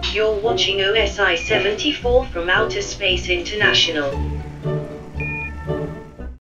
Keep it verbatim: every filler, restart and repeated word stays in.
You're watching O S I seventy-four from Outer Space International.